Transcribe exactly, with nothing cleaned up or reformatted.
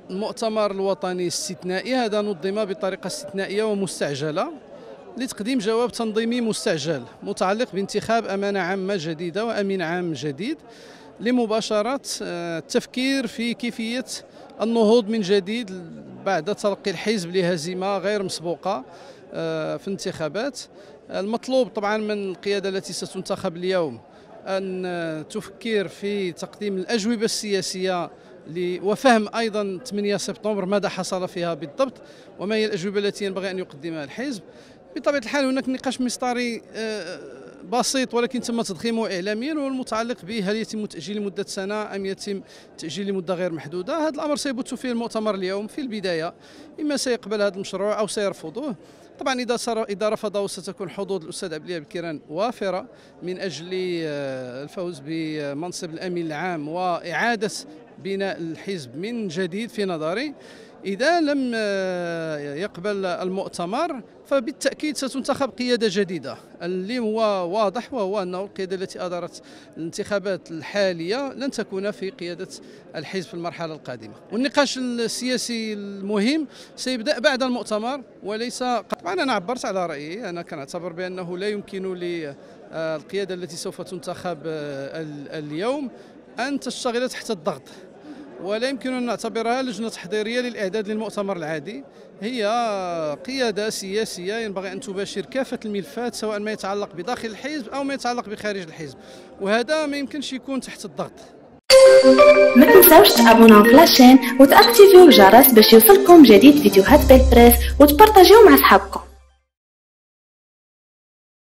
المؤتمر الوطني الاستثنائي هذا نظم بطريقة استثنائية ومستعجلة لتقديم جواب تنظيمي مستعجل متعلق بانتخاب أمانة عامة جديدة وأمين عام جديد لمباشرة التفكير في كيفية النهوض من جديد بعد تلقي الحزب لهزيمة غير مسبوقة في الانتخابات. المطلوب طبعا من القيادة التي ستنتخب اليوم أن تفكر في تقديم الأجوبة السياسية وفهم أيضا ثمانية سبتمبر ماذا حصل فيها بالضبط وما هي الأجوبة التي ينبغي أن يقدمها الحزب. بطبيعة الحال هناك نقاش مصدري بسيط ولكن تم تضخيمه إعلاميا والمتعلق به هل يتم تأجيل لمدة سنة أم يتم تأجيل لمدة غير محدودة. هذا الأمر سيبث فيه المؤتمر اليوم في البداية، إما سيقبل هذا المشروع أو سيرفضه. طبعا إذا إذا رفضه ستكون حظوظ الأستاذ عبد الإله بكيران وافرة من أجل الفوز بمنصب الأمين العام وإعادة بناء الحزب من جديد في نظري. إذا لم يقبل المؤتمر فبالتأكيد ستنتخب قيادة جديدة. اللي هو واضح وهو أنه القيادة التي أدارت الانتخابات الحالية لن تكون في قيادة الحزب في المرحلة القادمة. والنقاش السياسي المهم سيبدأ بعد المؤتمر وليس. طبعا أنا عبرت على رأيي، أنا كنعتبر بأنه لا يمكن للقيادة التي سوف تنتخب اليوم أن تشتغل تحت الضغط، ولا يمكن أن نعتبرها لجنة تحضيرية للإعداد للمؤتمر العادي. هي قيادة سياسية ينبغي أن تباشر كافة الملفات سواء ما يتعلق بداخل الحزب أو ما يتعلق بخارج الحزب، وهذا ما يمكنش يكون تحت الضغط. ما تنساوش تابوناو في لاشين وتاكتيفيو الجرس باش يوصلكم جديد فيديوهات بالبريس وتبارطاجيو مع صحابكم.